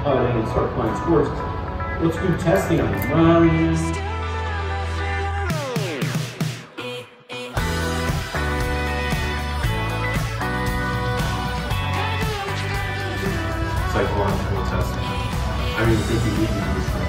putting and start playing sports. Let's do testing on them. Psychological testing. I don't even think you need to do this.